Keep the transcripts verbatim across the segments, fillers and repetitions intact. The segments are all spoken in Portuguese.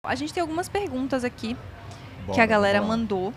A gente tem algumas perguntas aqui Bora, que a galera vamos lá. mandou.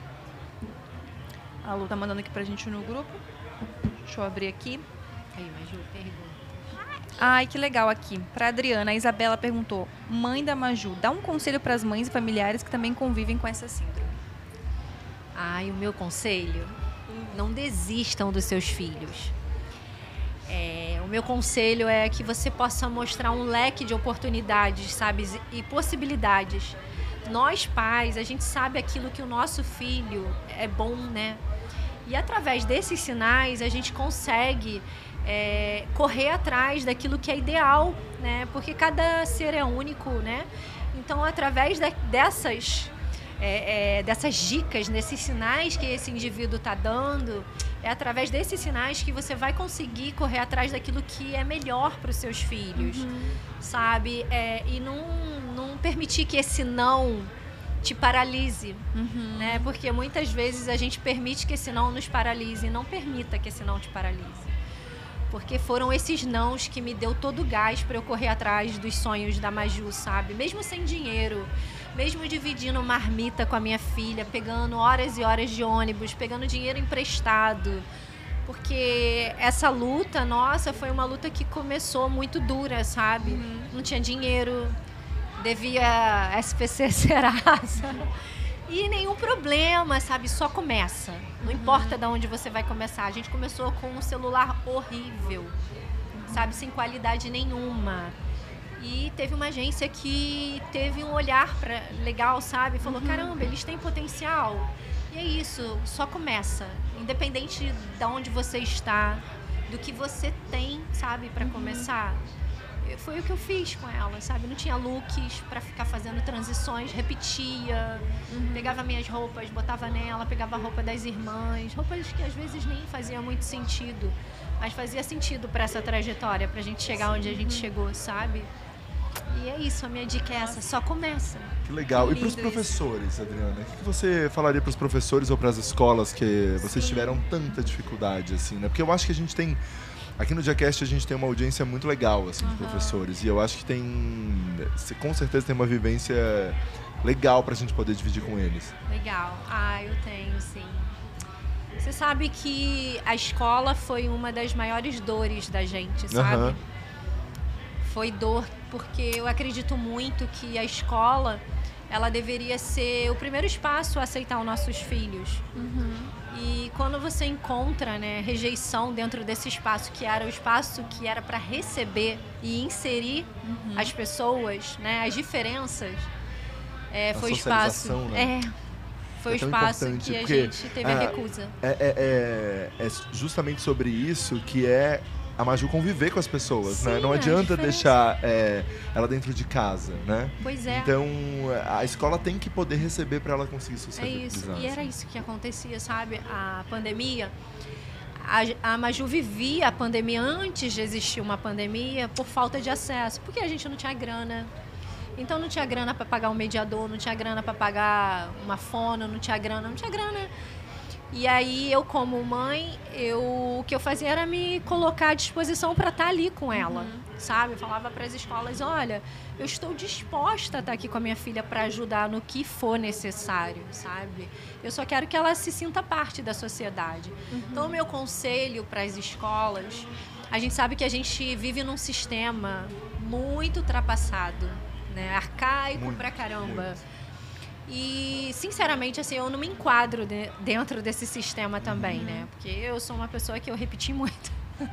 A Lu tá mandando aqui pra gente no grupo. Deixa eu abrir aqui. Aí, Maju, pergunta. Ai, que legal aqui. Pra Adriana, a Isabela perguntou: mãe da Maju, dá um conselho pras mães e familiares que também convivem com essa síndrome. Ai, o meu conselho: não desistam dos seus filhos. É, o meu conselho é que você possa mostrar um leque de oportunidades, sabe, e possibilidades. Nós, pais, a gente sabe aquilo que o nosso filho é bom, né? E através desses sinais, a gente consegue é, correr atrás daquilo que é ideal, né? Porque cada ser é único, né? Então, através de, dessas, é, é, dessas dicas, desses sinais que esse indivíduo está dando, é através desses sinais que você vai conseguir correr atrás daquilo que é melhor para os seus filhos, uhum. sabe? É, e não, não permitir que esse não te paralise, uhum. né? Porque muitas vezes a gente permite que esse não nos paralise. Não permita que esse não te paralise. Porque foram esses nãos que me deu todo o gás para eu correr atrás dos sonhos da Maju, sabe? Mesmo sem dinheiro, mesmo dividindo marmita com a minha filha, pegando horas e horas de ônibus, pegando dinheiro emprestado. Porque essa luta, nossa, foi uma luta que começou muito dura, sabe? Uhum. Não tinha dinheiro, devia S P C Serasa. E nenhum problema, sabe? Só começa. Não uhum. importa de onde você vai começar. A gente começou com um celular horrível, uhum. sabe? Sem qualidade nenhuma. E teve uma agência que teve um olhar pra, legal, sabe? Falou, uhum. caramba, eles têm potencial. E é isso, só começa. Independente de onde você está, do que você tem, sabe? Para uhum. começar. Foi o que eu fiz com ela, sabe? Não tinha looks para ficar fazendo transições, repetia, uhum. pegava minhas roupas, botava nela, pegava a roupa das irmãs, roupas que às vezes nem fazia muito sentido, mas fazia sentido para essa trajetória, pra gente chegar Sim. onde a gente uhum. chegou, sabe? E é isso, a minha dica é essa, só começa. Que legal. Que e para os professores, isso. Adriana, o que você falaria para os professores ou para as escolas que vocês Sim. tiveram tanta dificuldade, assim, né? Porque eu acho que a gente tem... Aqui no Diacast a gente tem uma audiência muito legal, assim, de uhum. professores. E eu acho que tem... Com certeza tem uma vivência legal pra gente poder dividir com eles. Legal. Ah, eu tenho, sim. Você sabe que a escola foi uma das maiores dores da gente, sabe? Uhum. Foi dor porque eu acredito muito que a escola, ela deveria ser o primeiro espaço a aceitar os nossos filhos. Uhum. E quando você encontra, né, rejeição dentro desse espaço, que era o espaço que era para receber e inserir uhum. as pessoas, né, as diferenças, é, foi o espaço... Né? É, foi o espaço que a gente teve a, a recusa. É, é, é, é justamente sobre isso que é a Maju conviver com as pessoas, Sim, né? Não adianta deixar é, ela dentro de casa, né? Pois é. Então, a escola tem que poder receber para ela conseguir socializar. É isso, e era isso que acontecia, sabe? A pandemia, a, a Maju vivia a pandemia antes de existir uma pandemia por falta de acesso, porque a gente não tinha grana. Então, não tinha grana para pagar um mediador, não tinha grana para pagar uma fono, não tinha grana, não tinha grana... E aí, eu como mãe, eu, o que eu fazia era me colocar à disposição para estar ali com ela, uhum. sabe? Eu falava para as escolas, olha, eu estou disposta a estar aqui com a minha filha para ajudar no que for necessário, sabe? Eu só quero que ela se sinta parte da sociedade. Uhum. Então, o meu conselho para as escolas, a gente sabe que a gente vive num sistema muito ultrapassado, né? Arcaico muito, pra caramba. Muito. E, sinceramente, assim, eu não me enquadro de, dentro desse sistema também, uhum. né? Porque eu sou uma pessoa que eu repeti muito.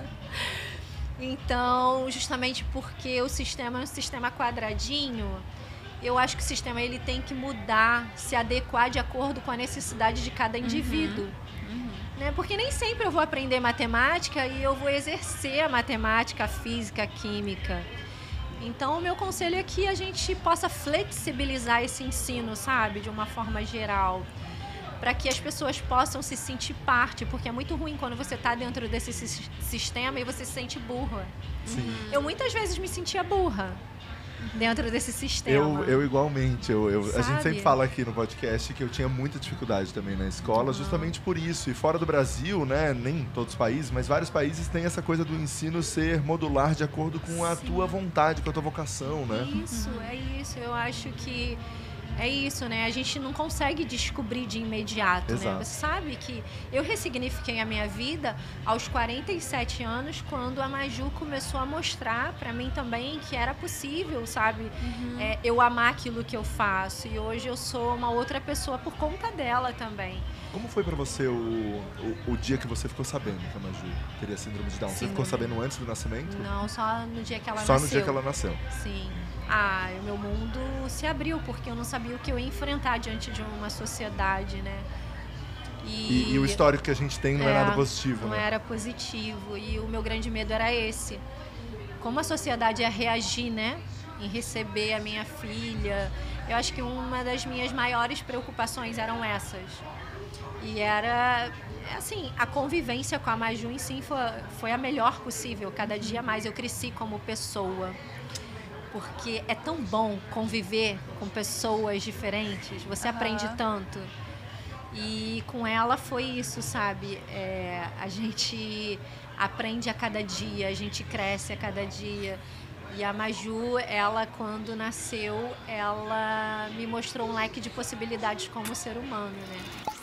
Então, justamente porque o sistema é um sistema quadradinho, eu acho que o sistema ele tem que mudar, se adequar de acordo com a necessidade de cada indivíduo. Uhum. Uhum. Né? Porque nem sempre eu vou aprender matemática e eu vou exercer a matemática, a física, a química. Então, o meu conselho é que a gente possa flexibilizar esse ensino, sabe? De uma forma geral, para que as pessoas possam se sentir parte, porque é muito ruim quando você está dentro desse sistema e você se sente burra. Sim. Eu muitas vezes me sentia burra, dentro desse sistema. Eu, eu igualmente. Eu, eu, a gente Sabe? sempre fala aqui no podcast que eu tinha muita dificuldade também na escola, justamente por isso. E fora do Brasil, né, nem todos os países, mas vários países têm essa coisa do ensino ser modular de acordo com a Sim. tua vontade, com a tua vocação, né? Isso, é isso. Eu acho que é isso, né? A gente não consegue descobrir de imediato, Exato. né? Você sabe que eu ressignifiquei a minha vida aos quarenta e sete anos, quando a Maju começou a mostrar pra mim também que era possível, sabe? Uhum. É, eu amar aquilo que eu faço. E hoje eu sou uma outra pessoa por conta dela também. Como foi pra você o, o, o dia que você ficou sabendo que a Maju teria síndrome de Down? Você ficou Síndrome. sabendo antes do nascimento? Não, só no dia que ela Só nasceu. no dia que ela nasceu. Sim. Ah, o meu mundo se abriu, porque eu não sabia o que eu ia enfrentar diante de uma sociedade, né? E, e o histórico que a gente tem não é, É, nada positivo, não né? era positivo. E o meu grande medo era esse. Como a sociedade ia reagir, né? Em receber a minha filha. Eu acho que uma das minhas maiores preocupações eram essas. E era, assim, a convivência com a Maju em si foi, foi a melhor possível. Cada dia mais eu cresci como pessoa. Porque é tão bom conviver com pessoas diferentes. Você Aham. aprende tanto. E com ela foi isso, sabe? É, a gente aprende a cada dia, a gente cresce a cada dia. E a Maju, ela, quando nasceu, ela me mostrou um leque de possibilidades como ser humano, né?